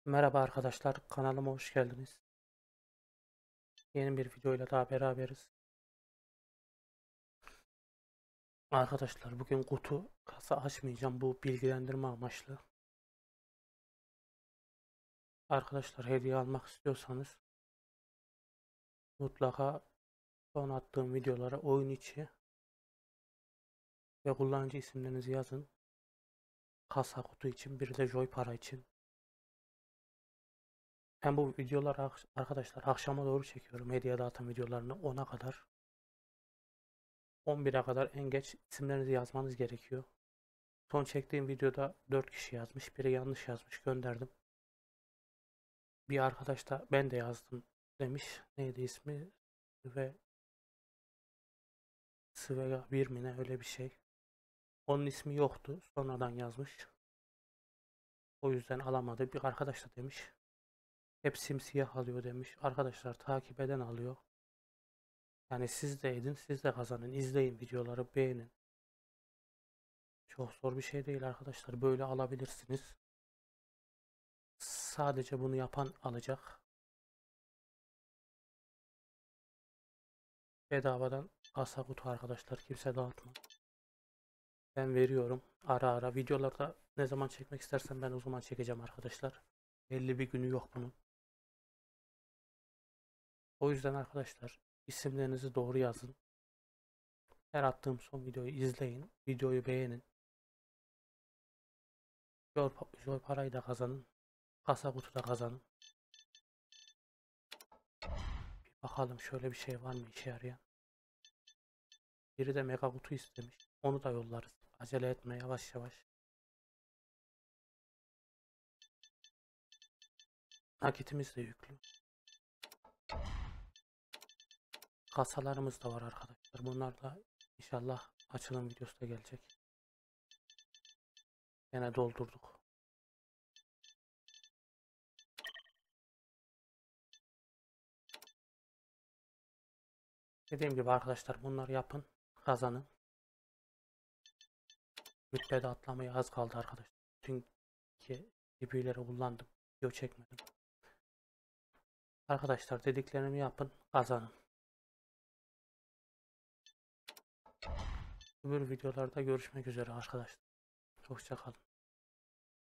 Merhaba arkadaşlar, kanalıma hoş geldiniz. Yeni bir videoyla daha beraberiz. Arkadaşlar bugün kutu kasa açmayacağım, bu bilgilendirme amaçlı. Arkadaşlar hediye almak istiyorsanız mutlaka son attığım videolara oyun içi ve kullanıcı isimlerinizi yazın. Kasa kutu için, bir de Joy para için. Ben bu videoları arkadaşlar akşama doğru çekiyorum. Hediye dağıtan videolarını 10'a kadar. 11'e kadar en geç isimlerinizi yazmanız gerekiyor. Son çektiğim videoda 4 kişi yazmış. Biri yanlış yazmış, gönderdim. Bir arkadaş da ben de yazdım demiş. Neydi ismi? Ve Svega bir mi ne, öyle bir şey. Onun ismi yoktu. Sonradan yazmış. O yüzden alamadı. Bir arkadaş da demiş. Hep simsiyah alıyor demiş. Arkadaşlar takip eden alıyor. Yani siz de edin, siz de kazanın. İzleyin videoları, beğenin. Çok zor bir şey değil arkadaşlar. Böyle alabilirsiniz. Sadece bunu yapan alacak. Bedavadan kasa kutu arkadaşlar. Kimse dağıtma. Ben veriyorum. Ara ara videolarda ne zaman çekmek istersen ben o zaman çekeceğim arkadaşlar. Belli bir günü yok bunun. O yüzden arkadaşlar isimlerinizi doğru yazın. Her attığım son videoyu izleyin. Videoyu beğenin. Joy parayı da kazanın. Kasa kutu da kazanın. Bir bakalım şöyle bir şey var mı işe yarayan. Biri de mega kutu istemiş. Onu da yollarız. Acele etme, yavaş yavaş. Nakitimiz de yüklü. Kasalarımız da var arkadaşlar. Bunlar da inşallah açılım videosu da gelecek. Yine doldurduk. Dediğim gibi arkadaşlar bunları yapın. Kazanın. Rütbede atlamaya az kaldı arkadaşlar. Bütün GPU'leri kullandım. Video çekmedim. Arkadaşlar dediklerimi yapın. Kazanın. Öbür videolarda görüşmek üzere arkadaşlar. Hoşça kalın.